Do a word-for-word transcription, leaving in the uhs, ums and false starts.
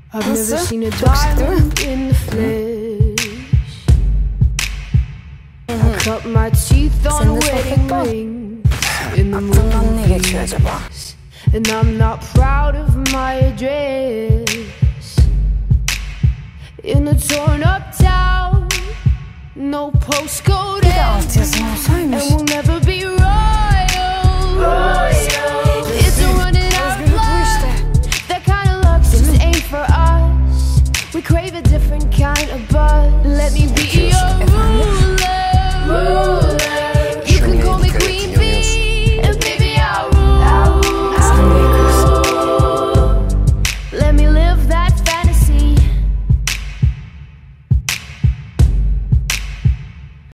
I've never Nasıl? seen a Çok şık değil mi? diamond in the flesh. I cut my teeth on Senin de wedding sohbet bu. rings in the Aklından ne geçiyor movies. acaba? And I'm not proud of my address. In a torn up town, no postcode Bir de alt ends, yazın and olsaymış. we'll never be